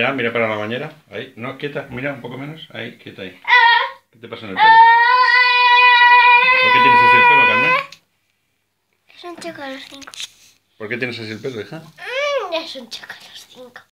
Mira, mira para la bañera. Ahí, no, quieta, mira un poco menos. Ahí, quieta ahí. ¿Qué te pasa en el pelo? ¿Por qué tienes así el pelo, Carmen? Es un choco a los 5. ¿Por qué tienes así el pelo, hija? Es un choco a los 5.